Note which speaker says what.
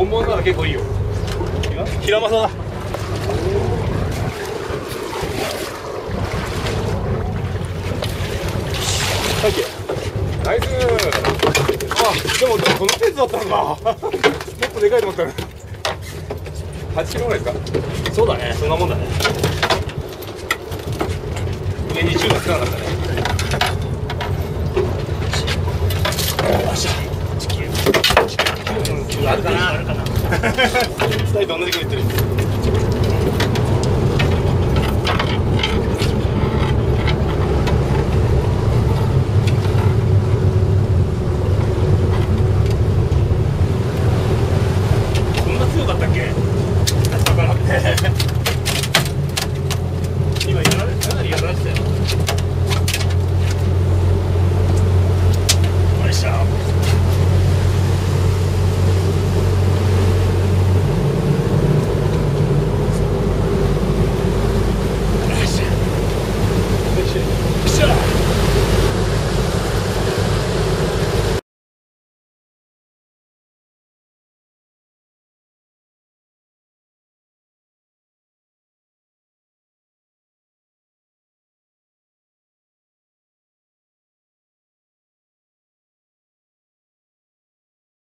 Speaker 1: 本物なら結構いいよ。平正だ。ナイス。あ、でもこのペースだったのか。もっとでかいと思ったね。8キロぐらいですか。そうだね、そんなもんだね。上に10がつかなかったね。よし、9あるかな。2人と同じく言ってる。